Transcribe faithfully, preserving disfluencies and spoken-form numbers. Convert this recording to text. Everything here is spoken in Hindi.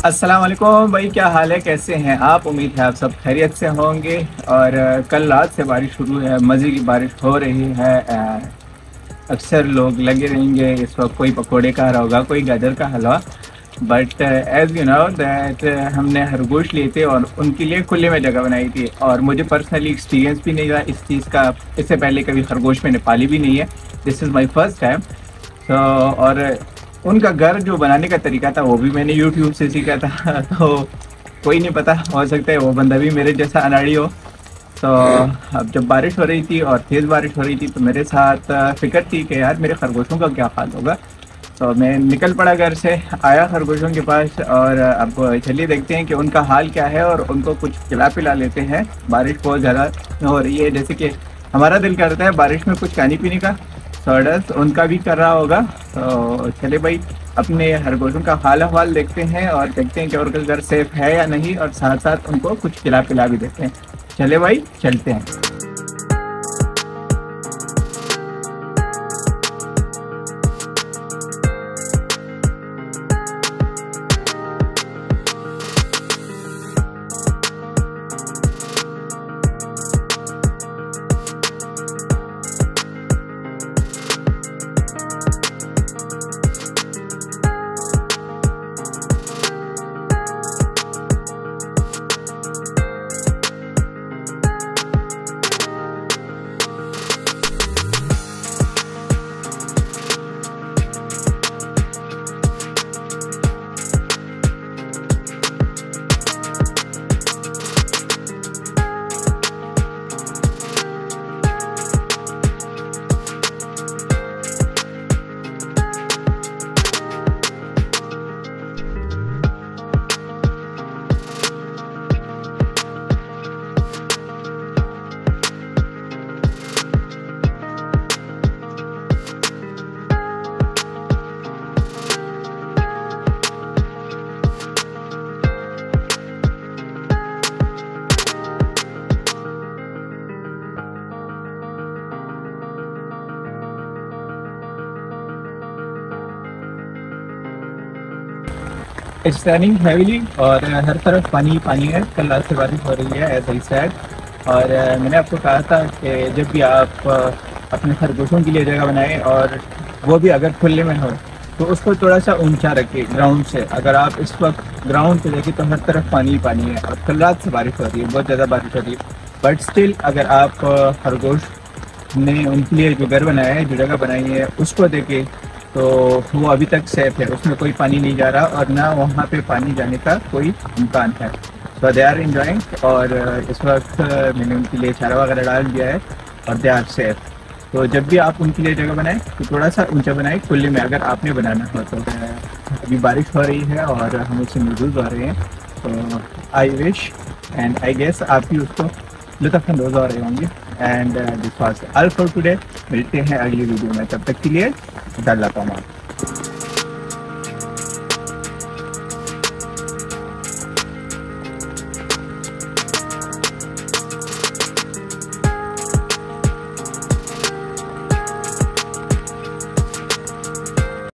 अस्सलाम वालेकुम भाई, क्या हाल है, कैसे हैं आप? उम्मीद है आप सब खैरियत से होंगे। और अ, कल रात से बारिश शुरू है, मज़े की बारिश हो रही है। अ, अक्सर लोग लगे रहेंगे इस वक्त, कोई पकोड़े खा रहा होगा, कोई गाजर का हलवा। But as you know that हमने खरगोश लिए थे और उनके लिए खुले में जगह बनाई थी। और मुझे पर्सनली एक्सपीरियंस भी नहीं रहा इस चीज़ का, इससे पहले कभी खरगोश मैंने पाली भी नहीं है। This is my first time. तो और उनका घर जो बनाने का तरीका था वो भी मैंने यूट्यूब से सीखा था। तो कोई नहीं पता, हो सकता है वो बंदा भी मेरे जैसा अनाड़ी हो। तो अब जब बारिश हो रही थी और तेज़ बारिश हो रही थी तो मेरे साथ फिक्र थी कि यार मेरे खरगोशों का क्या हाल होगा। तो मैं निकल पड़ा घर से, आया खरगोशों के पास और अब चलिए देखते हैं कि उनका हाल क्या है और उनको कुछ खिला पिला लेते हैं। बारिश बहुत ज़्यादा हो रही है, जैसे कि हमारा दिल करता है बारिश में कुछ खाने पीने का, सॉडस उनका भी कर रहा होगा। तो चले भाई अपने खरगोशों का हाल अहवाल देखते हैं और देखते हैं कि उनका घर सेफ है या नहीं, और साथ साथ उनको कुछ खिला पिला भी देते हैं। चले भाई चलते हैं। इट्स रनिंग हैवीली और हर तरफ पानी पानी है। कल रात से बारिश हो रही है एज आई सेड। और uh, मैंने आपको कहा था कि जब भी आप uh, अपने खरगोशों के लिए जगह बनाएं और वो भी अगर खुले में हो तो उसको थोड़ा सा ऊंचा रखिए ग्राउंड से। अगर आप इस वक्त ग्राउंड पे देखिए तो हर तरफ पानी ही पानी है और कल रात से बारिश हो रही है, बहुत ज़्यादा बारिश हो रही है। बट स्टिल अगर आप uh, खरगोश ने उनके लिए जो घर बनाया है, जो जगह बनाई है, उसको देखें तो वो अभी तक सेफ है, उसमें कोई पानी नहीं जा रहा और ना वहाँ पे पानी जाने का कोई इम्कान है। सो दे आर इंजॉइंग और इस वक्त मैंने उनके लिए चारा वगैरह डाल दिया है और दे आर सेफ। तो जब भी आप उनके लिए जगह बनाएं तो थोड़ा सा ऊंचा बनाएं खुले में, अगर आपने बनाना हो तो। अभी बारिश हो रही है और हम उससे महसूस हो रहे हैं, तो I wish and I guess आप भी उसको लुत्फ़अंदोज़ हो रहे होंगे। And this was all for today. मिलते हैं अगली वीडियो में, तब तक के लिए अल्लाह पाक।